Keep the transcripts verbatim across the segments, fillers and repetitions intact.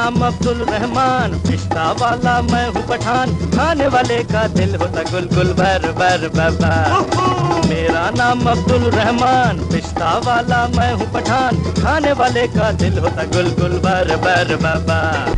नाम अब्दुल रहमान, पिस्ता वाला मैं हूँ पठान, खाने वाले का दिल होता गुल गुल बर बर बाबा। मेरा नाम अब्दुल रहमान, पिस्ता वाला मैं हूँ पठान, खाने वाले का दिल होता गुल गुल बर बर बाबा।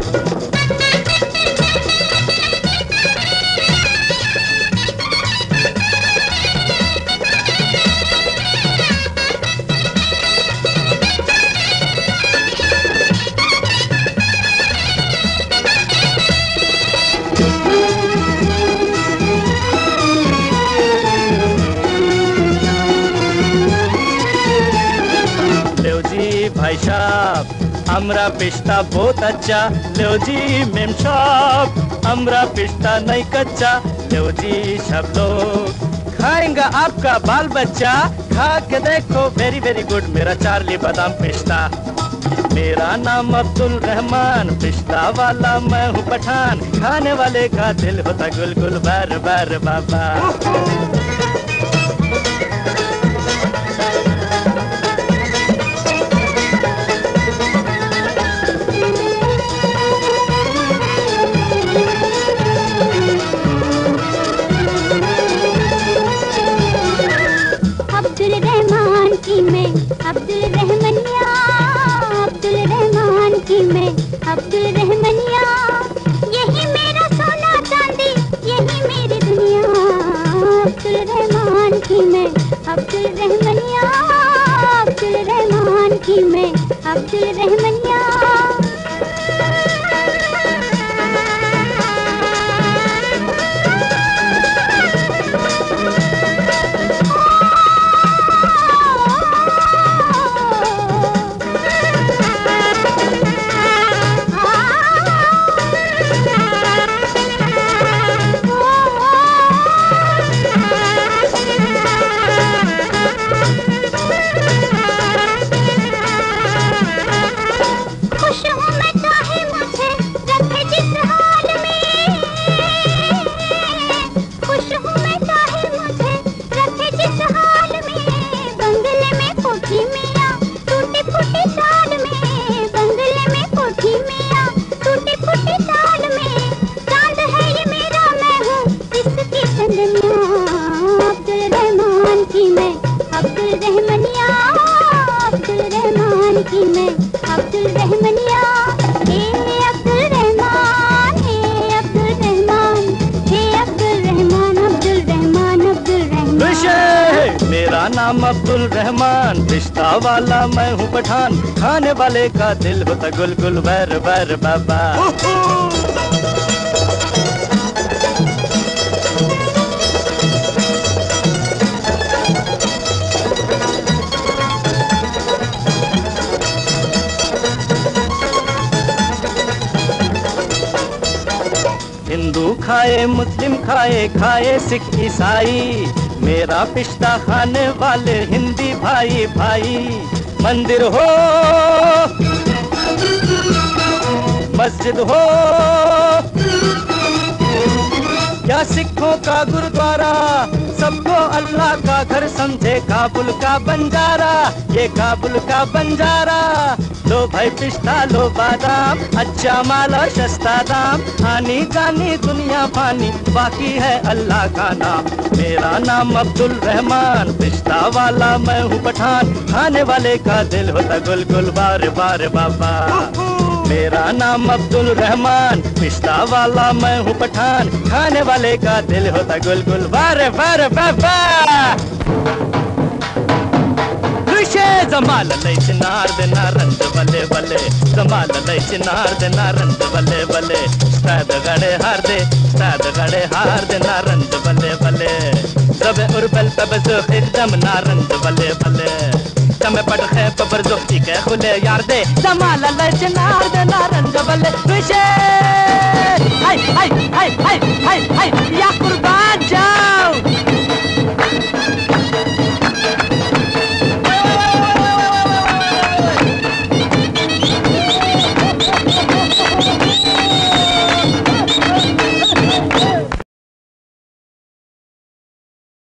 भाई साहब अमरा पिस्ता बहुत अच्छा, लो जी मेम साहब अमरा पिस्ता नहीं कच्चा, लो जी सब लोग खाएंगा आपका बाल बच्चा, खा के देखो वेरी वेरी गुड मेरा चार्ली बादाम पिस्ता। मेरा नाम अब्दुल रहमान, पिस्ता वाला मैं हूँ पठान, खाने वाले का दिल होता गुल गुल बार बार बाबा। की मैं अब्दुल रहमनिया, अब्दुल रहमान की मैं अब्दुल रहमनिया, यही मेरा सोना चांदी यही मेरी दुनिया। अब्दुल रहमान की मैं अब्दुल रहमनिया, अब्दुल रहमान की मैं अब्दुल रहमनिया। नाम अब्दुल रहमान, पिस्ता वाला मैं हूँ पठान, खाने वाले का दिल होता गुल गुल बर बर बाबा। हिंदू खाए मुस्लिम खाए, खाए सिख ईसाई, मेरा पिस्ता खाने वाले हिंदी भाई भाई। मंदिर हो मस्जिद हो या सिखों का गुरुद्वारा, सबको अल्लाह का घर समझे काबुल का बंजारा, ये काबुल का बंजारा। लो भाई पिस्ता लो बादाम, अच्छा माल और सस्ता दाम, आनी जानी दुनिया पानी बाकी है अल्लाह का नाम। मेरा नाम अब्दुल रहमान, पिस्ता वाला मैं हूँ पठान, खाने वाले का दिल होता गुल गुल बार बार बाबा। मेरा नाम अब्दुल रहमान, पिस्ता वाला मैं हूँ पठान, खाने वाले का दिल होता गुल गुल बार बार बाबा। जमाल लय चिनार दे नारंद बले बले, जमाल लय चिनार दे नारंद बले बले, स्ताद गड़े हार दे स्ताद गड़े हार दे नारंद बले बले, जबे उर्बल तब जुख एकदम नारंद बले बले, तमे पटखे पबर जुखती के खुले यार दे, जमाल लय चिनार दे नारंद बले विशे हाय हाय हाय हाय।